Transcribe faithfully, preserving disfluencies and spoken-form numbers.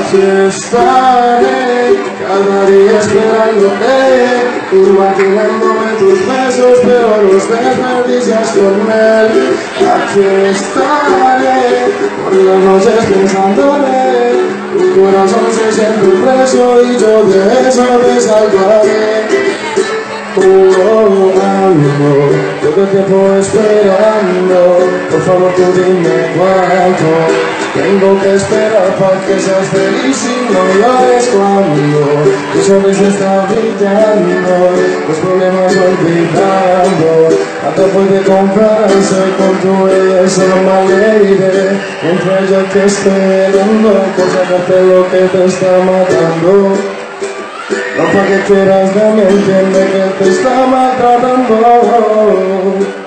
aquí estaré, cada día esperándote, imaginándome tus besos, pero los desperdicias con él. Aquí estaré, por las noches pensándote, tu corazón se siente preso y yo de eso te salvaré. Oh, oh, amor, todo el tiempo esperando, por favor tú dime cuánto tengo que esperar para que seas feliz y no llores cuando tu sonrisa está brillando, los problemas olvidando, hasta puede comprarse con tu belleza no me alegre, mientras yo te esperando, por lo que te está matando. No para que quieras de mí, entiende que te está maltratando.